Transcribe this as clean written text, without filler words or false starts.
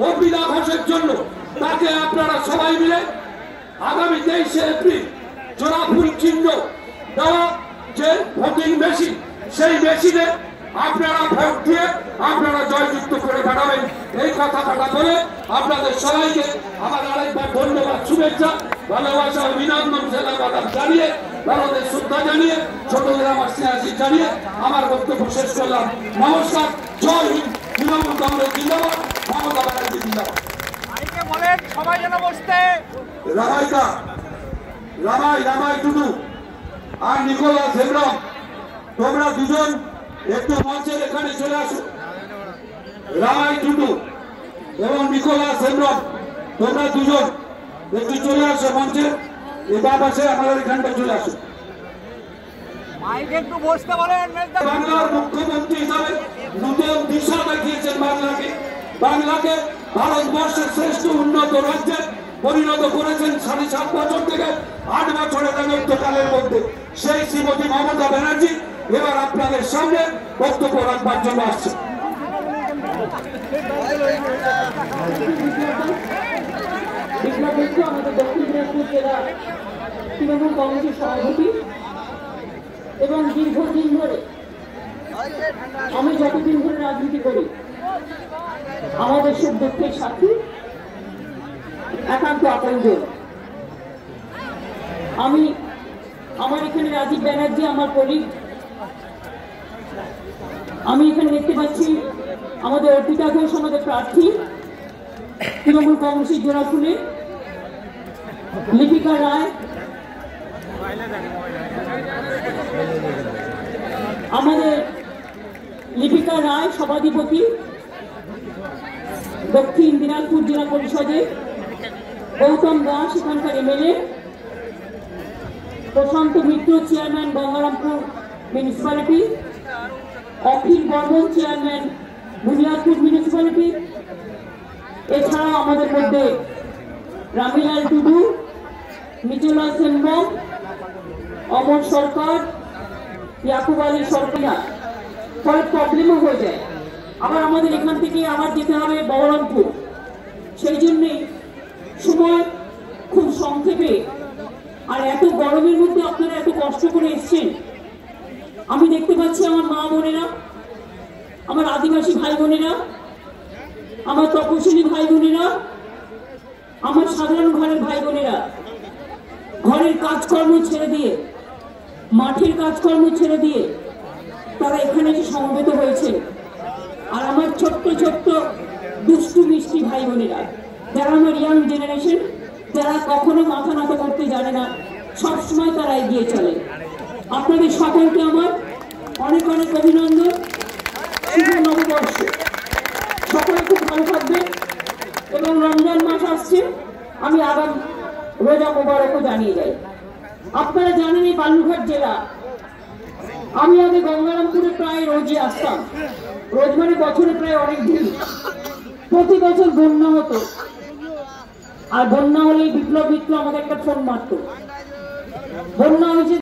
অভিলাষের জন্য তাকে আপনারা সবাই মিলে আগামী 23শে এপ্রিল জোড়াফুল চিহ্ন দেওয়া যে ভোটিং মেশিন, সেই মেশিনে আপনারা ভোট দিয়ে আপনারা জয়যুক্ত করে পাঠাবেন। এই কথাটা বলে আপনাদের সবাইকে আমার আরেকবার ধন্যবাদ, শুভেচ্ছা, ভালোবাসা, অভিনন্দন, সেনাবাদ জানিয়ে, ভারতের শ্রদ্ধা জানিয়ে, ছোটদের আমার স্নেহাশী জানিয়ে আমার বক্তব্য শেষ করলাম। নমস্কার, জয় হিন্দ, তৃণমূল কংগ্রেস জিন্দাবাদ, মমতা ব্যানার্জি জিন্দাবাদ। সবাই যেন বসতে রামাইকা রামাই টুডু আর নিকোলাস হেমব্রম, তোমরা দুজন একটু মঞ্চের এখানে চলে আসো। রামাই টুডু এবং নিকোলাস হেমব্রম, তোমরা দুজন একটু চলে আসো মঞ্চে, এবার পাশে আমাদের এখানটা চলে আসো। একটু বসতে বলেন। বাংলার মুখ্যমন্ত্রী হিসাবে নতুন দিশা দেখিয়েছেন বাংলাকে ভারতবর্ষের শ্রেষ্ঠ উন্নত রাজ্যে পরিণত করেছেন 7.5 বছর থেকে 8 বছরের রাজত্বকালের মধ্যে। সেই শ্রীমতী মমতা ব্যানার্জি এবার আপনাদের সামনে বক্তব্য রাখবার জন্য আসছে। বিপ্লব মিত্র আমাদের দক্ষিণ দিনাজপুর জেলা তৃণমূল কংগ্রেসের সভাপতি, এবং দীর্ঘদিন ধরে আমি যতদিন ধরে রাজনীতি করি আমাদের সুখ দুঃখের সাথী, একান্ত আপনজন। আমার এখানে রাজীব ব্যানার্জি আমার কলিগ, আমি এখানে দেখতে পাচ্ছি আমাদের অর্পিতা ঘোষ আমাদের প্রার্থী তৃণমূল কংগ্রেসের জোড়াফুলে, লিপিকা রায়, আমাদের লিপিকা রায় সভাধিপতি দক্ষিণ দিনাজপুর জেলা পরিষদে, গৌতম দাস এখানকার MLA, Prashanta Mitra chairman Gangarampur municipality, Akhil Barman chairman Buniadpur municipality, এছাড়াও আমাদের মধ্যে রামিলাল টুডু, নিকোলাস হেমব্রম, অমর সরকার, ইয়াকুব আলী সরকার। ফলে প্রবলেমও হয়ে যায়, আবার আমাদের এখান থেকে আবার যেতে হবে বহরমপুর। সেই জন্যে সময় খুব সংক্ষেপে, আর এত গরমের মধ্যে আপনারা এত কষ্ট করে এসছেন। আমি দেখতে পাচ্ছি আমার মা বোনেরা, আমার আদিবাসী ভাই বোনেরা, আমার তপশিলি ভাই বোনেরা, আমার সাধারণ ঘরের ভাই বোনেরা ঘরের কাজকর্ম ছেড়ে দিয়ে, মাঠের কাজকর্ম ছেড়ে দিয়ে তারা এখানে এসে সমবেত হয়েছে। আর আমার ছোট্ট ছোট্ট দুষ্টু মিষ্টি ভাই বোনেরা, যারা আমার ইয়াং জেনারেশন, যারা কখনো মাথা নত করতে জানে না, সবসময় তারা এগিয়ে চলে। আপনাদের সকলকে আমার অনেক অনেক অভিনন্দন, শুভ নববর্ষ। সকলে খুব ভালো থাকবেন, এবং রমজান মাস আসছে, আমি আগাম রোজা মোবারকও জানিয়ে যাই। আপনারা জানেন এই বালুরঘাট জেলা, আমি আগে গঙ্গারামপুরে প্রায় রোজই আসতাম, রোজ মানে বছরে প্রায় অনেক দিন। প্রতি বছর বন্যা হতো, আর বন্যা হলেই বিপ্লব মিত্র আমাদের একটা ফোন মারত, বন্যা হয়েছে